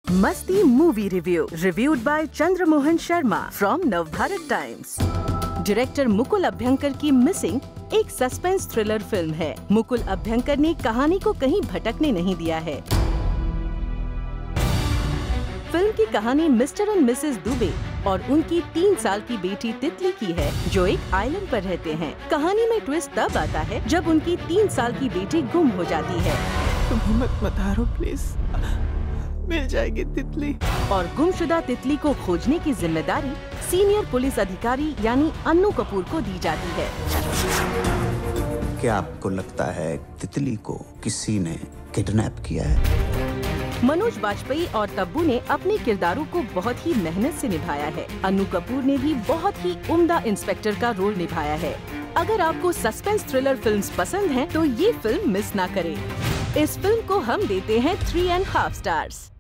मस्ती movie reviewed by Chandramohan Sharma from Navbharat Times. Director Mukul Abhyankar की missing एक सस्पेंस थ्रिलर फिल्म है। मुकुल अभ्यंकर ने कहानी को कहीं भटकने नहीं दिया है। फिल्म की कहानी मिस्टर एंड मिसेस दुबे और उनकी 3 साल की बेटी तितली की है, जो एक आइलैंड पर रहते हैं। कहानी में ट्विस्ट तब आता है जब उनकी 3 साल की बेटी गुम हो जाती है। तुम्हें मत मारो प्लीज, मिल जाएगी तितली। और गुमशुदा तितली को खोजने की जिम्मेदारी सीनियर पुलिस अधिकारी यानी अन्नू कपूर को दी जाती है। क्या आपको लगता है तितली को किसी ने किडनैप किया है? मनोज बाजपेयी और तब्बू ने अपने किरदारों को बहुत ही मेहनत से निभाया है। अन्नू कपूर ने भी बहुत ही उम्दा इंस्पेक्टर का रोल निभाया है। अगर आपको सस्पेंस थ्रिलर फिल्म्स पसंद हैं, तो ये फिल्म मिस ना करें। इस फिल्म को हम देते हैं 3.5 स्टार्स।